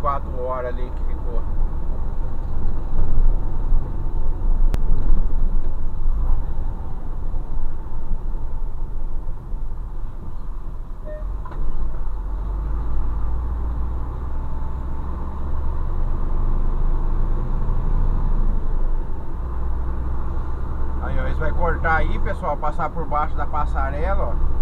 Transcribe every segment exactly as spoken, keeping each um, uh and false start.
quatro horas ali que ficou. Aí, ó, eles vão cortar aí, pessoal, passar por baixo da passarela, ó.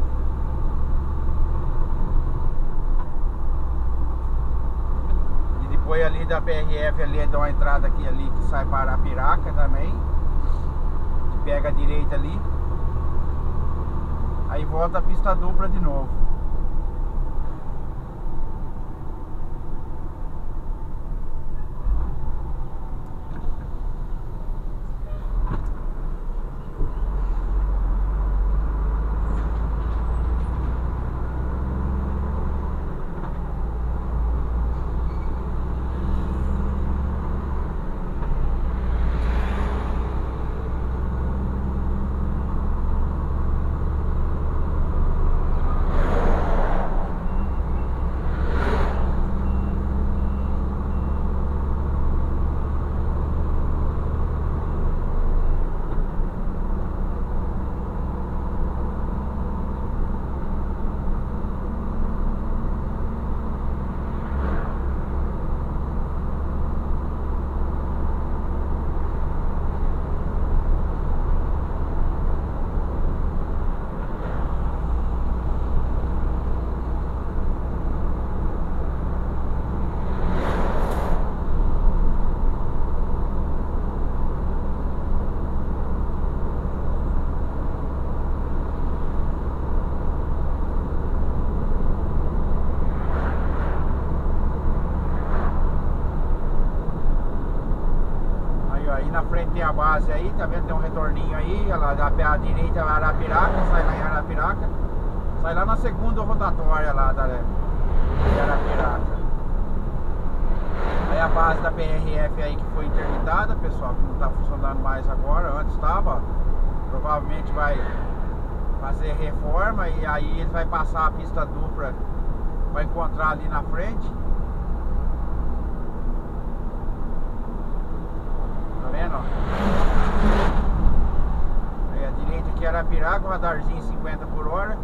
Depois ali da P R F ali, dá uma entrada aqui ali que sai para Arapiraca também. Que pega a direita ali. Aí volta a pista dupla de novo. Na frente tem a base aí, tá vendo? Tem um retorninho aí, lá da à direita é Arapiraca, sai lá em Arapiraca, sai lá na segunda rotatória lá da de Arapiraca. Aí a base da P R F aí que foi interditada, pessoal, que não tá funcionando mais agora, antes estava, provavelmente vai fazer reforma e aí ele vai passar a pista dupla, vai encontrar ali na frente. Vendo? Aí a direita aqui era Arapiraca, radarzinho cinquenta por hora.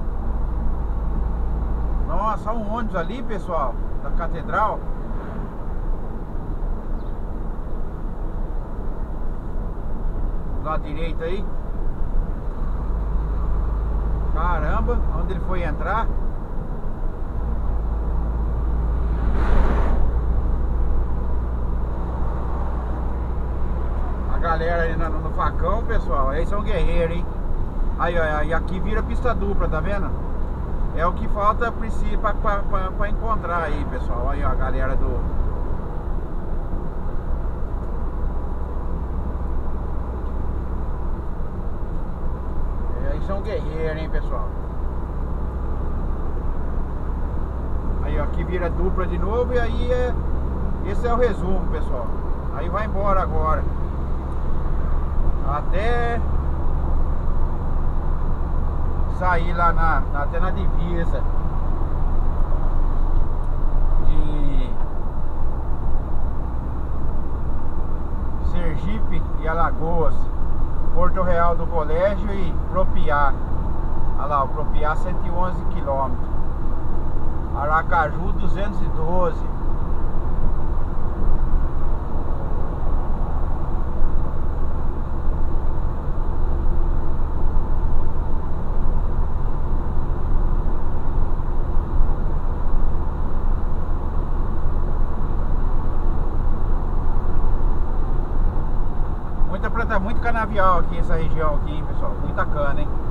Nossa, um ônibus ali, pessoal, da catedral. Do lado direito aí. Caramba, onde ele foi entrar? Galera aí no, no facão, pessoal, aí são guerreiros, hein? Aí, ó, e aqui vira pista dupla, tá vendo? É o que falta pra, pra, pra, pra encontrar aí, pessoal. Aí, ó, a galera do... É, aí são guerreiros, hein, pessoal? Aí, ó, aqui vira dupla de novo e aí é... Esse é o resumo, pessoal. Aí vai embora agora. Até sair lá na, na, até na divisa de Sergipe e Alagoas, Porto Real do Colégio e Propiá. Olha lá, o Propiá cento e onze quilômetros, Aracaju duzentos e doze. Muito canavial aqui, essa região aqui, hein, pessoal. Muita cana, hein?